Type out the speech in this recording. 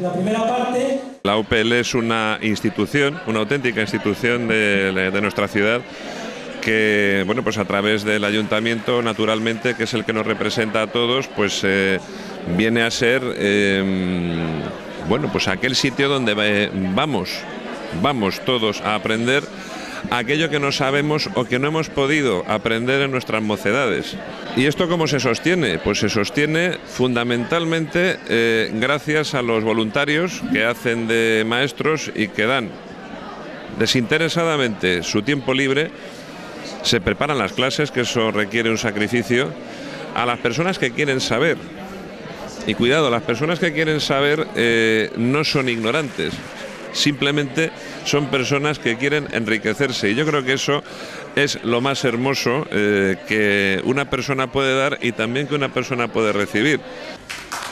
La primera parte. La UPL es una institución, una auténtica institución de nuestra ciudad, que, bueno, pues a través del ayuntamiento, naturalmente, que es el que nos representa a todos, pues viene a ser, bueno, pues aquel sitio donde vamos todos a aprender aquello que no sabemos o que no hemos podido aprender en nuestras mocedades. ¿Y esto cómo se sostiene? Pues se sostiene fundamentalmente gracias a los voluntarios que hacen de maestros y que dan desinteresadamente su tiempo libre, se preparan las clases, que eso requiere un sacrificio, a las personas que quieren saber. Y cuidado, las personas que quieren saber no son ignorantes, simplemente son personas que quieren enriquecerse, y yo creo que eso es lo más hermoso que una persona puede dar y también que una persona puede recibir.